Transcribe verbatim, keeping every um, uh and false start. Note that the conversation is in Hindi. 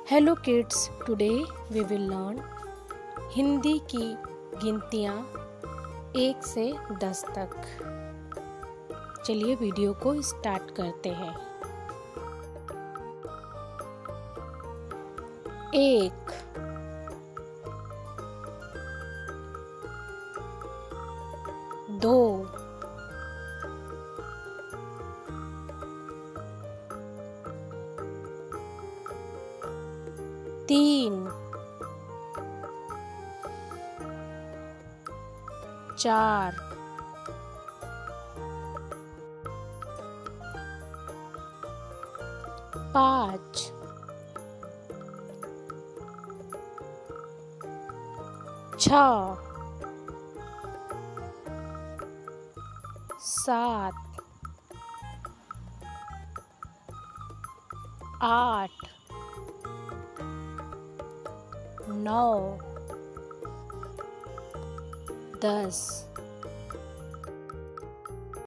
Hello kids, today we will learn Hindi की गिनतियाँ एक से दस तक। चलिए वीडियो को स्टार्ट करते हैं। एक, दो, तीन, चार, पाँच, छः, सात, आठ, नौ, दस,